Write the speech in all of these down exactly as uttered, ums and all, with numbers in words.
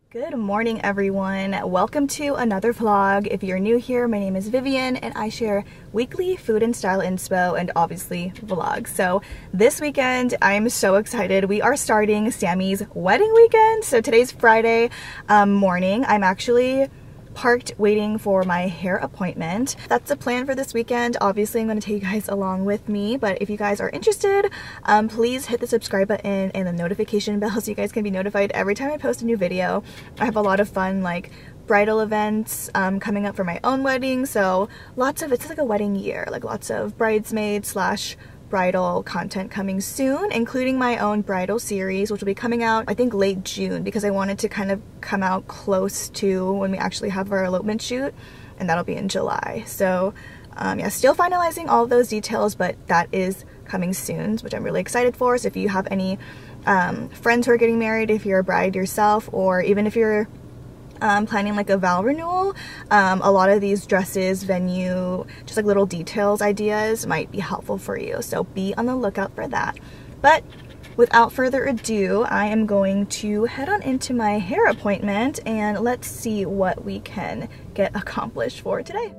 Good morning, everyone. Welcome to another vlog. If you're new here, my name is Vivian and I share weekly food and style inspo and obviously vlogs. So this weekend, I'm so excited. We are starting Sammy's wedding weekend. So today's Friday um, morning. I'm actually parked waiting for my hair appointment. That's the plan for this weekend. Obviously, I'm going to take you guys along with me, but if you guys are interested, um, please hit the subscribe button and the notification bell so you guys can be notified every time I post a new video. I have a lot of fun like bridal events um, coming up for my own wedding, so lots of, it's like a wedding year, like lots of bridesmaid slash bridal content coming soon, including my own bridal series, which will be coming out I think late June, because I wanted to kind of come out close to when we actually have our elopement shoot, and that'll be in July. So um, yeah, still finalizing all of those details, but that is coming soon, which I'm really excited for. So if you have any um, friends who are getting married, if you're a bride yourself, or even if you're Um, planning like a vow renewal, um, a lot of these dresses, venue, just like little details ideas might be helpful for you, so be on the lookout for that. But without further ado, I am going to head on into my hair appointment and let's see what we can get accomplished for today.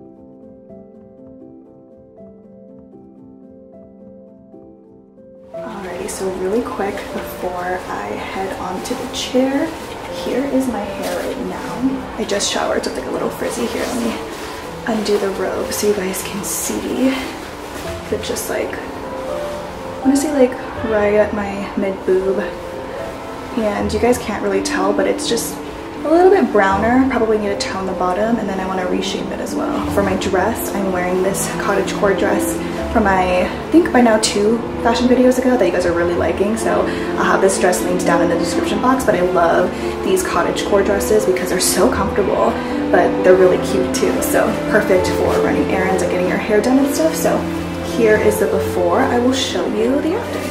Alrighty, so really quick before I head onto the chair, here is my hair right now. I just showered, so it's like a little frizzy here. Let me undo the robe so you guys can see. But just like, I want to say like right at my mid boob. And you guys can't really tell, but it's just a little bit browner. Probably need to tone the bottom, and then I want to reshape it as well. For my dress, I'm wearing this cottagecore dress from my, I think by now two fashion videos ago that you guys are really liking. So I'll have this dress linked down in the description box, but I love these cottagecore dresses because they're so comfortable, but they're really cute too. So perfect for running errands and getting your hair done and stuff. So here is the before. I will show you the after.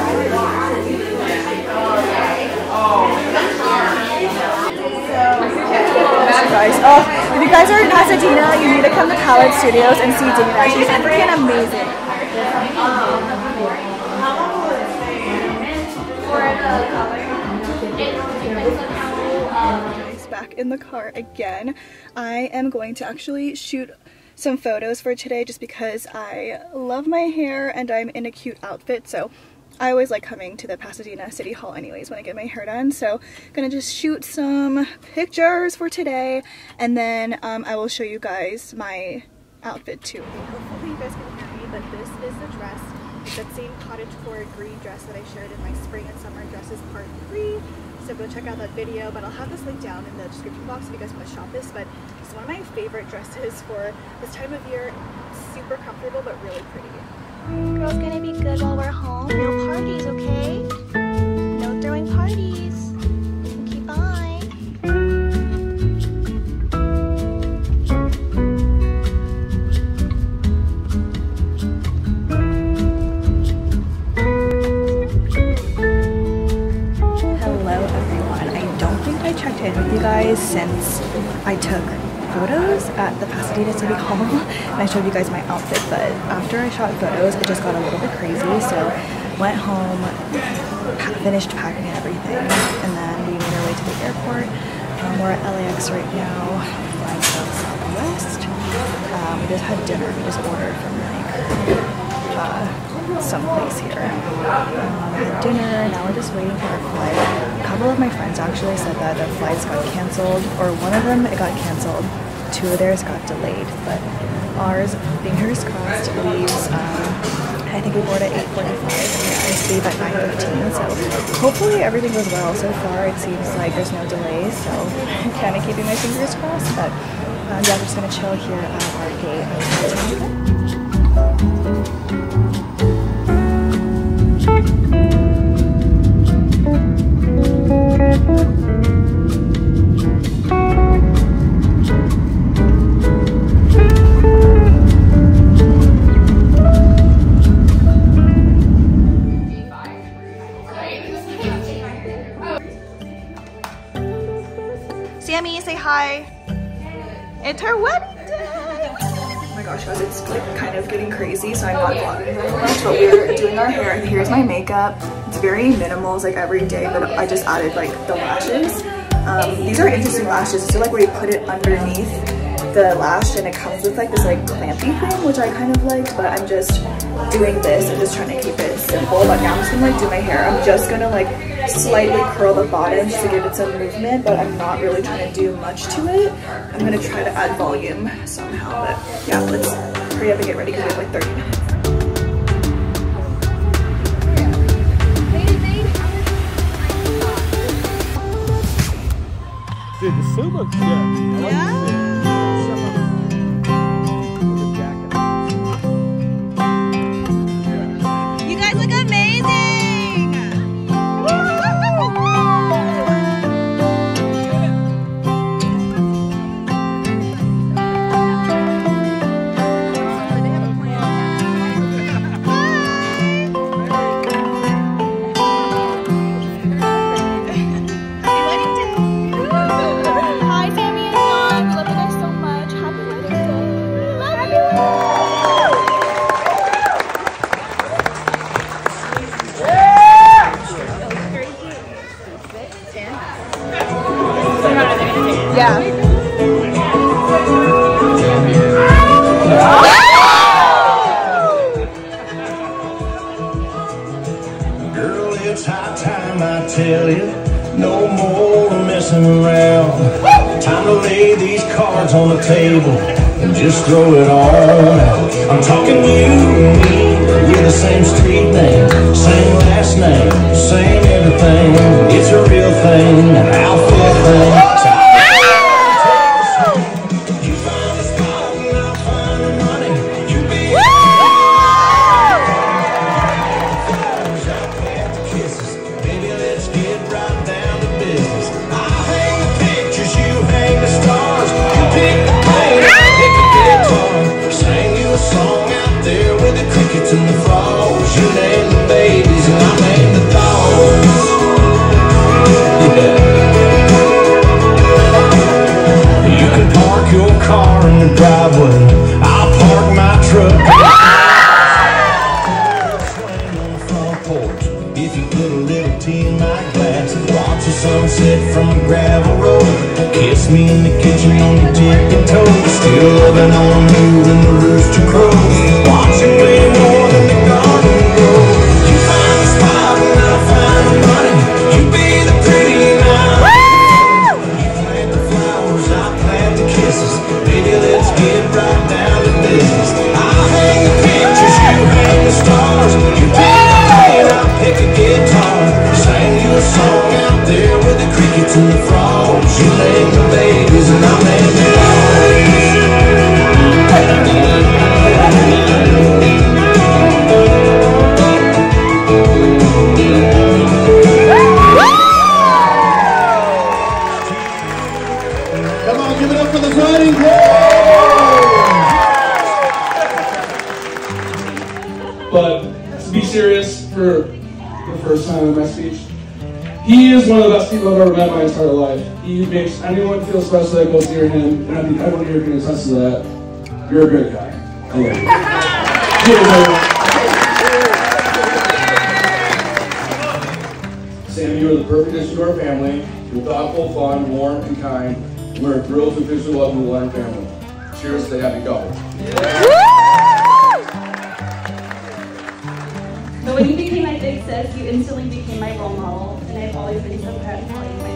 Guys, oh, if you guys are in Pasadena, you need to come to Palette Studios and see Dana. She's freaking amazing. Guys, back in the car again. I am going to actually shoot some photos for today just because I love my hair and I'm in a cute outfit, so I always like coming to the Pasadena City Hall anyways when I get my hair done. So I'm gonna just shoot some pictures for today, and then um, I will show you guys my outfit too. Hopefully you guys can hear me, but this is the dress. It's that same cottagecore green dress that I shared in my spring and summer dresses part three. So go check out that video, but I'll have this linked down in the description box if you guys want to shop this. But it's one of my favorite dresses for this time of year. It's super comfortable but really pretty. Girls gonna be good while we're home. No parties, okay? No throwing parties. Okay, bye. Hello, everyone. I don't think I checked in with you guys since I took photos at the Pasadena City Hall and I showed you guys my outfit, but after I shot photos it just got a little bit crazy, so went home, finished packing and everything, and then we made our way to the airport. Um, we're at L A X right now, flying south southwest. Um, we just had dinner, we just ordered from like uh, someplace here. Um, had dinner, now we're just waiting for our flight. A couple of my friends actually said that their flights got canceled, or one of them it got canceled, two of theirs got delayed, but ours, fingers crossed, leaves, um, I think we board at eight forty-five and we leave at nine fifteen, so hopefully everything goes well. So far it seems like there's no delays, so I'm kind of keeping my fingers crossed, but um, yeah, I'm just going to chill here at our gate. Sammy, say hi. It's her wedding day. Oh my gosh, guys, it's like kind of getting crazy, so I'm not vlogging very much, but we're doing our hair, and here's my makeup. It's very minimal, it's like every day, but I just added like the lashes. Um, these are interesting lashes. These are like where you put it underneath the lash and it comes with like this like clampy thing, which I kind of liked, but I'm just doing this and just trying to keep it simple. But now I'm just gonna like do my hair. I'm just gonna like slightly curl the bottom just to give it some movement, but I'm not really trying to do much to it. I'm gonna try to add volume somehow, but yeah, let's hurry up and get ready because we have like thirty minutes. Dude, the suit looks good. I like Yeah. the suit. You guys look amazing! Yeah. Girl, it's high time I tell you, no more messing around. Time to lay these cards on the table and just throw it all out. I'm talking you and me, we're the same street name, same last name, same everything. It's a real thing, an outfit thing. And the frogs, you name the babies and I name the dogs. Yeah. You can park your car in the driveway, I'll park my truck. Swing on the front porch, if you put a little tea in my glass. Watch the sunset from a gravel road. Kiss me in the kitchen on your tipping toes. Still loving on you and the rooster crows. Watch you play more than the garden grows. You find the spot and I'll find the money. You be the pretty now. You plant the flowers, I plant the kisses. Baby, let's get right down to business. I'll hang the pictures, you hang the stars. You pick a plane, I'll pick a guitar. Sing you a song out there with the crickets and the frogs. You name the babies and I'll name the dogs. Come on, give it up for the Fighting Crows! But to be serious for the first time in my speech, he is one of the best people I've ever met in my entire life. He makes anyone feel special that goes near him, and I think everyone here can attest to that. You're a great guy. I love you. Cheers, everyone. Sam, you are the perfect addition to our family. You're thoughtful, fun, warm, and kind. We're thrilled to officially welcome you to the Line family. Cheers to the happy couple. So when you became my big sis, you instantly became my role model, and I've always been so proud to call you my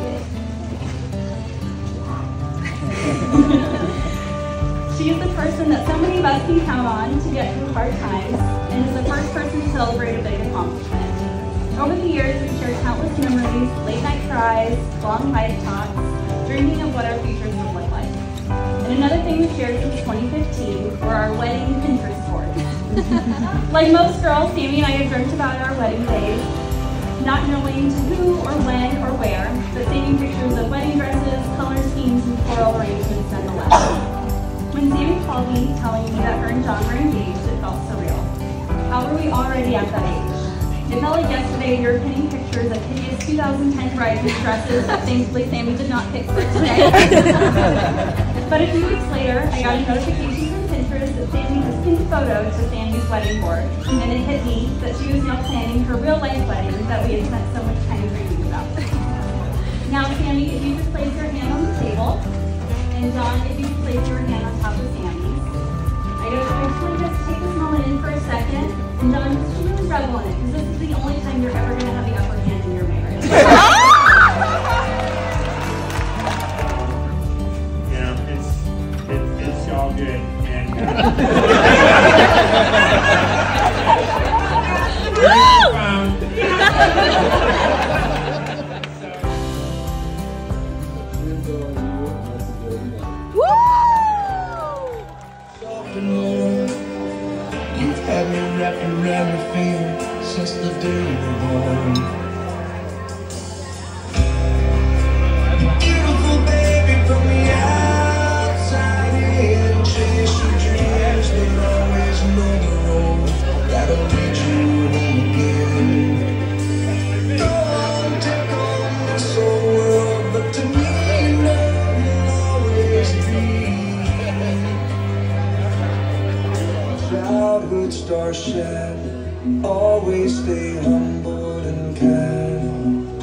big. She is the person that so many of us can count on to get through hard times, and is the first person to celebrate a big accomplishment. Over the years, we've shared countless memories, late night cries, long life talks, dreaming of what our futures would look like. And another thing we've shared since twenty fifteen were our wedding Pinterest boards. Like most girls, Sammy and I have dreamt about our wedding days, not knowing to who or when or where, but saving pictures of wedding dresses, color schemes, and floral arrangements nonetheless. When Sammy called me telling me that her and John were engaged, it felt surreal. How were we already at that age? It felt like yesterday we were pinning pictures of hideous two thousand ten bridesmaid dresses that thankfully Sammy did not pick for today. But a few weeks later, I got a notification from Pinterest that Sammy has pinned photos to Sammy's wedding board, and it hit me that she was now planning her real life wedding that we had spent so much time dreaming about. Now, Sammy, if you just place your hand on the table, and John, if you place your hand on top of Sammy's. I just, I just want you guys to take this moment in for a second, and John, just really revel in it, because this is the only time you're ever going to have the upper hand in your marriage. You know, it's, it's, it's all good, and uh, we're found. You've had me wrapped around your finger since the day you were born. Beautiful baby from the outside in. Chase your dreams, but always know the road that'll lead you home again. Go on, take on this whole world, but to me, love will always be. Childhood star shine, always stay humble and kind.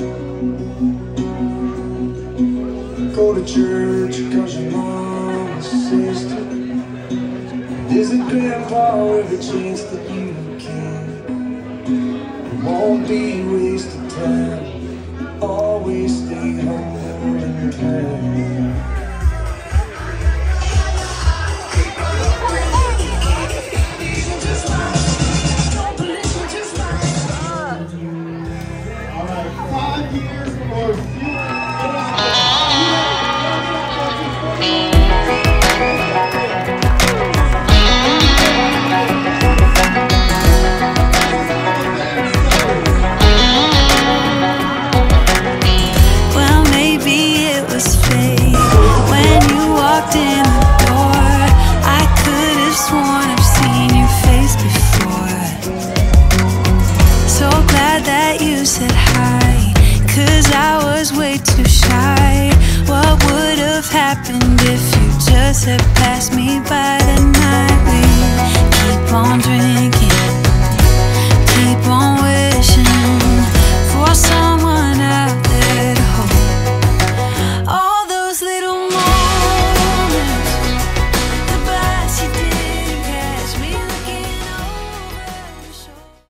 Go to church cause your mama says to. Visit grandpa every chance that you can. It won't be wasted time, always stay humble and kind. Happened if you just had